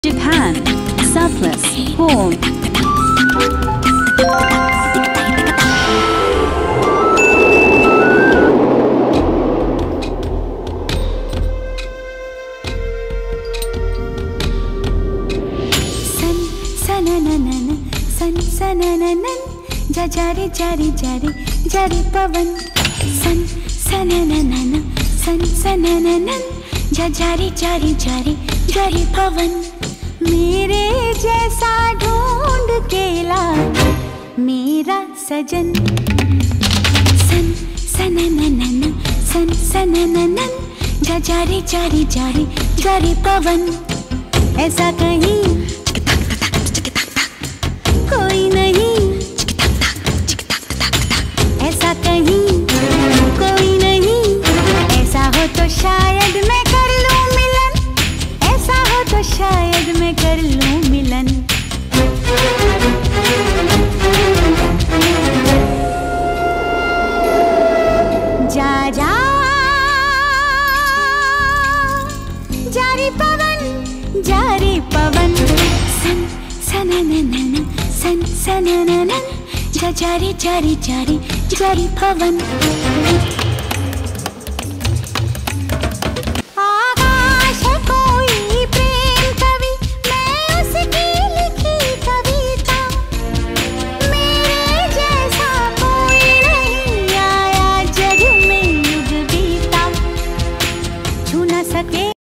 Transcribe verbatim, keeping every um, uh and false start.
Japan, surplus, home. Sun, sanananan, sun, sanananan, ja jari jari jari jari pavan. Sun, sanananan, sun, sanananan, ja jari jari jari jari pavan. मेरे जैसा ढूंढ के ला मेरा सजन. सन सनननन सन सनननन जा जारी जारी जारी जारी पवन. ऐसा कहीं कोई नहीं, ऐसा कहीं कोई नहीं. ऐसा हो तो शायद मैं कर लूं मिलन, ऐसा हो तो शायद मैं कर लूं मिलन. जा जा जारी पवन जारी पवन. सन सनननन सन सनननन जा जारी जारी जारी जारी पवन.